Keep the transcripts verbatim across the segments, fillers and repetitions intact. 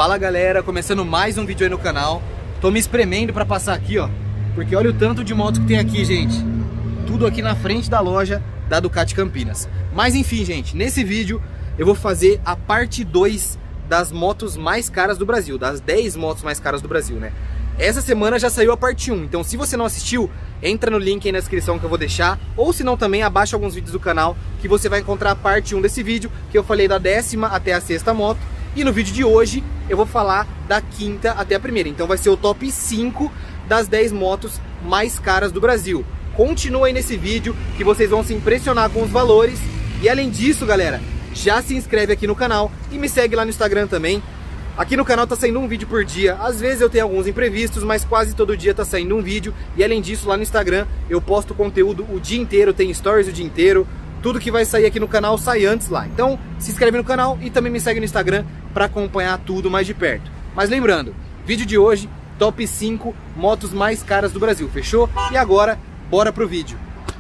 Fala galera, começando mais um vídeo aí no canal. Tô me espremendo pra passar aqui, ó, porque olha o tanto de moto que tem aqui, gente. Tudo aqui na frente da loja da Ducati Campinas. Mas enfim, gente, nesse vídeo eu vou fazer a parte dois das motos mais caras do Brasil, das dez motos mais caras do Brasil, né? Essa semana já saiu a parte um, então se você não assistiu, entra no link aí na descrição que eu vou deixar, ou se não também abaixa alguns vídeos do canal que você vai encontrar a parte um desse vídeo, que eu falei da décima até a sexta moto. E no vídeo de hoje eu vou falar da quinta até a primeira. Então vai ser o top cinco das dez motos mais caras do Brasil. Continua aí nesse vídeo que vocês vão se impressionar com os valores. E além disso, galera, já se inscreve aqui no canal e me segue lá no Instagram também. Aqui no canal tá saindo um vídeo por dia. Às vezes eu tenho alguns imprevistos, mas quase todo dia tá saindo um vídeo. E além disso, lá no Instagram eu posto conteúdo o dia inteiro, tem stories o dia inteiro. Tudo que vai sair aqui no canal sai antes lá. Então se inscreve no canal e também me segue no Instagram para acompanhar tudo mais de perto. Mas lembrando, vídeo de hoje, top cinco motos mais caras do Brasil, fechou? E agora, bora pro vídeo.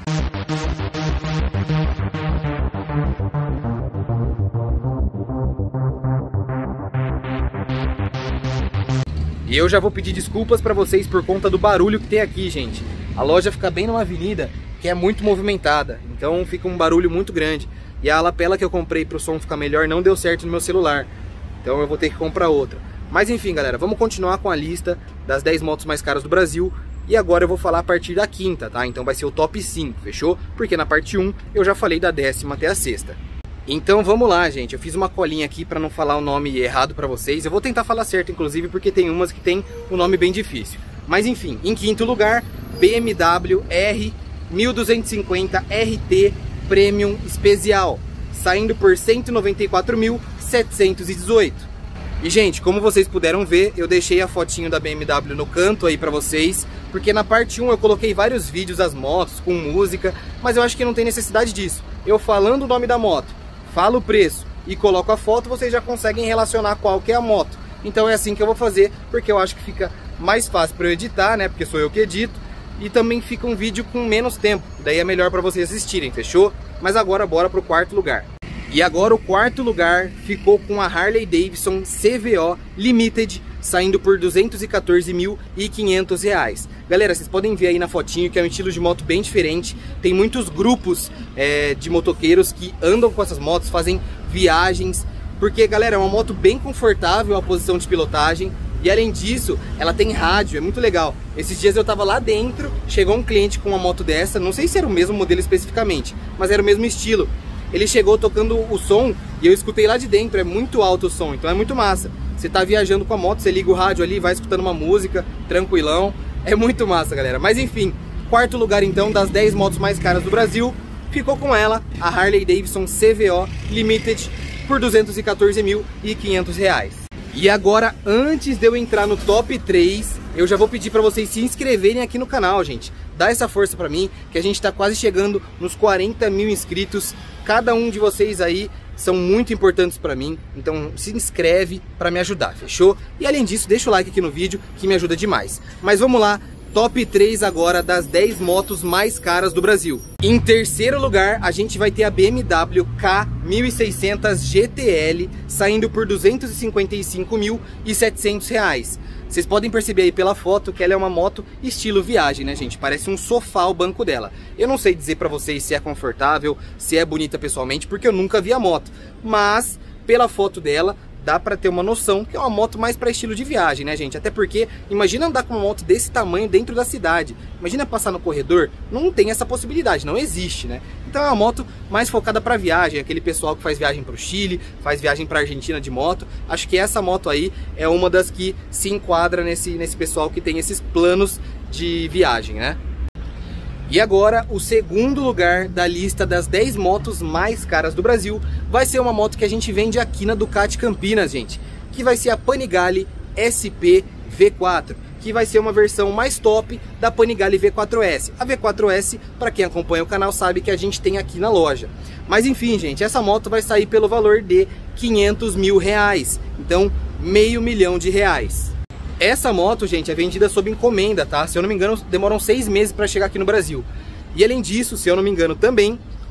E eu já vou pedir desculpas para vocês por conta do barulho que tem aqui, gente. A loja fica bem numa avenida que é muito movimentada, então fica um barulho muito grande. E a lapela que eu comprei para o som ficar melhor não deu certo no meu celular, então eu vou ter que comprar outra. Mas enfim, galera, vamos continuar com a lista das dez motos mais caras do Brasil. E agora eu vou falar a partir da quinta, tá? Então vai ser o top cinco, fechou? Porque na parte um eu já falei da décima até a sexta. Então vamos lá, gente. Eu fiz uma colinha aqui para não falar o nome errado para vocês. Eu vou tentar falar certo, inclusive, porque tem umas que tem um nome bem difícil. Mas enfim, em quinto lugar, B M W R mil duzentos e cinquenta R T Premium Especial, saindo por cento e noventa e quatro mil setecentos e dezoito. E gente, como vocês puderam ver, eu deixei a fotinho da B M W no canto aí pra vocês, porque na parte um eu coloquei vários vídeos das motos com música, mas eu acho que não tem necessidade disso. Eu falando o nome da moto, falo o preço e coloco a foto, vocês já conseguem relacionar qual que é a moto. Então é assim que eu vou fazer, porque eu acho que fica mais fácil para eu editar, né? Porque sou eu que edito. E também fica um vídeo com menos tempo, daí é melhor para vocês assistirem, fechou? Mas agora bora pro quarto lugar. E agora o quarto lugar ficou com a Harley Davidson C V O Limited, saindo por duzentos e quatorze mil e quinhentos reais. Galera, vocês podem ver aí na fotinho que é um estilo de moto bem diferente. Tem muitos grupos é, de motoqueiros que andam com essas motos, fazem viagens. Porque, galera, é uma moto bem confortável a posição de pilotagem. E além disso, ela tem rádio, é muito legal. Esses dias eu tava lá dentro, chegou um cliente com uma moto dessa, não sei se era o mesmo modelo especificamente, mas era o mesmo estilo. Ele chegou tocando o som e eu escutei lá de dentro, é muito alto o som, então é muito massa. Você tá viajando com a moto, você liga o rádio ali, vai escutando uma música, tranquilão. É muito massa, galera. Mas enfim, quarto lugar então das dez motos mais caras do Brasil, ficou com ela, a Harley Davidson C V O Limited, por duzentos e quatorze mil e quinhentos reais. E agora, antes de eu entrar no top três, eu já vou pedir para vocês se inscreverem aqui no canal, gente. Dá essa força para mim, que a gente tá quase chegando nos quarenta mil inscritos. Cada um de vocês aí são muito importantes para mim, então se inscreve para me ajudar, fechou? E além disso, deixa o like aqui no vídeo, que me ajuda demais. Mas vamos lá, top três agora das dez motos mais caras do Brasil. Em terceiro lugar, a gente vai ter a B M W K mil e seiscentos G T L, saindo por duzentos e cinquenta e cinco mil e setecentos reais. Vocês podem perceber aí pela foto que ela é uma moto estilo viagem, né, gente? Parece um sofá o banco dela. Eu não sei dizer pra vocês se é confortável, se é bonita pessoalmente, porque eu nunca vi a moto. Mas, pela foto dela, dá pra ter uma noção que é uma moto mais pra estilo de viagem, né, gente? Até porque, imagina andar com uma moto desse tamanho dentro da cidade. Imagina passar no corredor, não tem essa possibilidade, não existe, né? Então é uma moto mais focada pra viagem, aquele pessoal que faz viagem pro Chile, faz viagem pra Argentina de moto. Acho que essa moto aí é uma das que se enquadra nesse, nesse pessoal que tem esses planos de viagem, né? E agora, o segundo lugar da lista das dez motos mais caras do Brasil vai ser uma moto que a gente vende aqui na Ducati Campinas, gente, que vai ser a Panigale S P V quatro, que vai ser uma versão mais top da Panigale V quatro S. A V quatro S, para quem acompanha o canal, sabe que a gente tem aqui na loja. Mas enfim, gente, essa moto vai sair pelo valor de quinhentos mil reais, então meio milhão de reais. Essa moto, gente, é vendida sob encomenda, tá? Se eu não me engano, demoram seis meses para chegar aqui no Brasil. E além disso, se eu não me engano também,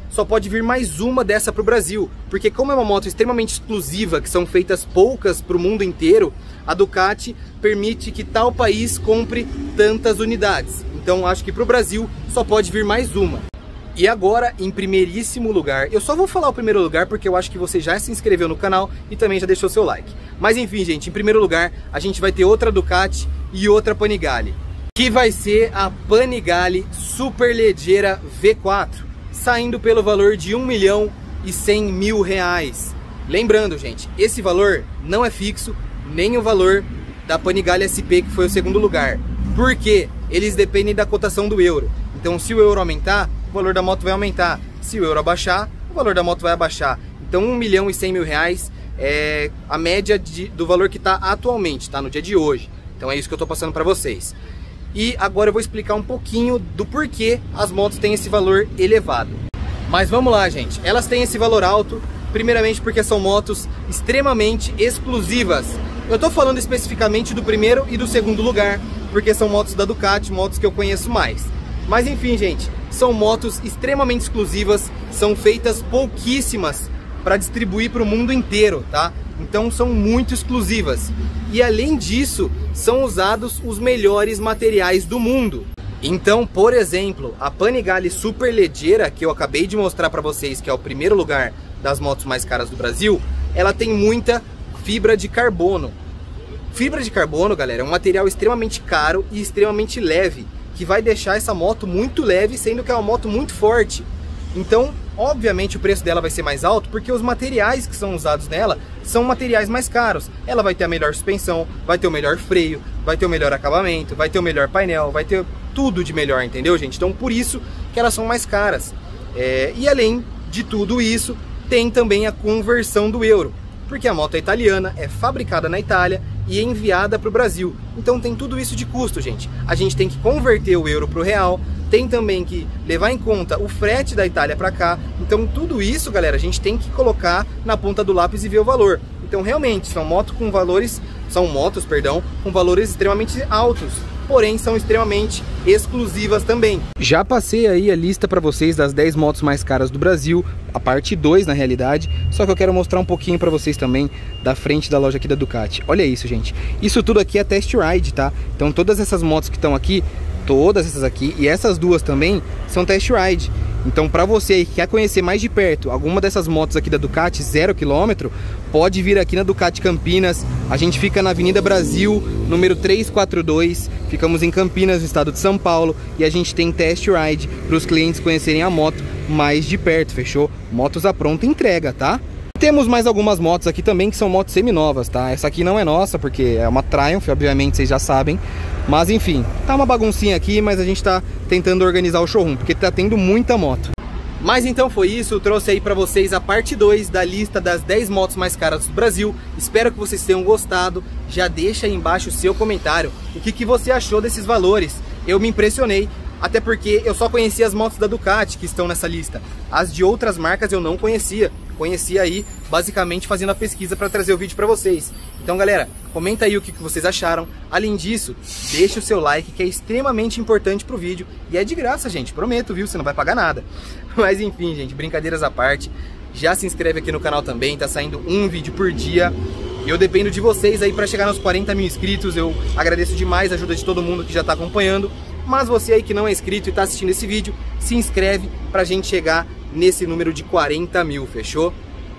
só pode vir mais uma dessa para o Brasil, porque como é uma moto extremamente exclusiva, que são feitas poucas para o mundo inteiro, a Ducati permite que tal país compre tantas unidades. Então acho que para o Brasil só pode vir mais uma. E agora, em primeiríssimo lugar, eu só vou falar o primeiro lugar porque eu acho que você já se inscreveu no canal e também já deixou seu like. Mas enfim, gente, em primeiro lugar, a gente vai ter outra Ducati e outra Panigale, que vai ser a Panigale Superleggera V quatro, saindo pelo valor de um milhão e cem mil reais. Lembrando, gente, esse valor não é fixo, nem o valor da Panigale S P, que foi o segundo lugar, porque eles dependem da cotação do euro. Então, se o euro aumentar, o valor da moto vai aumentar. Se o euro abaixar, o valor da moto vai abaixar. Então, um milhão e cem mil reais é a média de, do valor que está atualmente, tá? No dia de hoje. Então, é isso que eu estou passando para vocês. E agora eu vou explicar um pouquinho do porquê as motos têm esse valor elevado. Mas vamos lá, gente. Elas têm esse valor alto, primeiramente porque são motos extremamente exclusivas. Eu estou falando especificamente do primeiro e do segundo lugar, porque são motos da Ducati, motos que eu conheço mais. Mas enfim, gente, são motos extremamente exclusivas, são feitas pouquíssimas para distribuir para o mundo inteiro, tá? Então são muito exclusivas. E além disso, são usados os melhores materiais do mundo. Então, por exemplo, a Panigale Superleggera, que eu acabei de mostrar para vocês, que é o primeiro lugar das motos mais caras do Brasil, ela tem muita fibra de carbono. Fibra de carbono, galera, é um material extremamente caro e extremamente leve, que vai deixar essa moto muito leve, sendo que é uma moto muito forte. Então, obviamente, o preço dela vai ser mais alto, porque os materiais que são usados nela são materiais mais caros. Ela vai ter a melhor suspensão, vai ter o melhor freio, vai ter o melhor acabamento, vai ter o melhor painel, vai ter tudo de melhor, entendeu, gente? Então, por isso que elas são mais caras. É, e além de tudo isso, tem também a conversão do euro, porque a moto é italiana, é fabricada na Itália e é enviada para o Brasil. Então tem tudo isso de custo, gente. A gente tem que converter o euro para o real, tem também que levar em conta o frete da Itália para cá. Então tudo isso, galera, a gente tem que colocar na ponta do lápis e ver o valor. Então realmente são motos com valores, são motos, perdão, com valores extremamente altos, porém são extremamente exclusivas também. Já passei aí a lista para vocês das dez motos mais caras do Brasil, a parte dois na realidade, só que eu quero mostrar um pouquinho para vocês também da frente da loja aqui da Ducati. Olha isso, gente, isso tudo aqui é test ride, tá? Então todas essas motos que estão aqui, todas essas aqui e essas duas também são test ride. Então para você aí que quer conhecer mais de perto alguma dessas motos aqui da Ducati zero quilômetro, pode vir aqui na Ducati Campinas. A gente fica na Avenida Brasil, número trezentos e quarenta e dois, ficamos em Campinas, no estado de São Paulo, e a gente tem test ride para os clientes conhecerem a moto mais de perto, fechou? Motos à pronta entrega, tá? Temos mais algumas motos aqui também que são motos seminovas, tá? Essa aqui não é nossa, porque é uma Triumph, obviamente vocês já sabem. Mas enfim, tá uma baguncinha aqui, mas a gente tá tentando organizar o showroom, porque tá tendo muita moto. Mas então foi isso, eu trouxe aí pra vocês a parte dois da lista das dez motos mais caras do Brasil. Espero que vocês tenham gostado. Já deixa aí embaixo o seu comentário, o que, que você achou desses valores. Eu me impressionei, até porque eu só conhecia as motos da Ducati que estão nessa lista. As de outras marcas eu não conhecia. Conhecia aí, basicamente, fazendo a pesquisa para trazer o vídeo para vocês. Então, galera, comenta aí o que vocês acharam. Além disso, deixa o seu like, que é extremamente importante pro vídeo. E é de graça, gente, prometo, viu? Você não vai pagar nada. Mas enfim, gente, brincadeiras à parte. Já se inscreve aqui no canal também, tá saindo um vídeo por dia. Eu dependo de vocês aí para chegar nos quarenta mil inscritos. Eu agradeço demais a ajuda de todo mundo que já tá acompanhando. Mas você aí que não é inscrito e tá assistindo esse vídeo, se inscreve pra gente chegar nesse número de quarenta mil, fechou?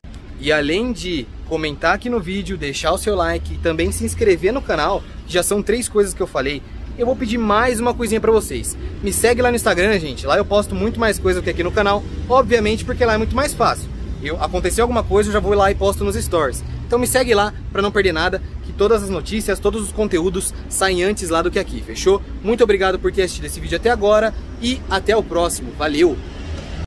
E além de comentar aqui no vídeo, deixar o seu like e também se inscrever no canal, que já são três coisas que eu falei, eu vou pedir mais uma coisinha pra vocês. Me segue lá no Instagram, gente, lá eu posto muito mais coisa do que aqui no canal, obviamente porque lá é muito mais fácil. Eu, aconteceu alguma coisa, eu já vou lá e posto nos stories. Então me segue lá pra não perder nada, que todas as notícias, todos os conteúdos saem antes lá do que aqui, fechou? Muito obrigado por ter assistido esse vídeo até agora e até o próximo. Valeu!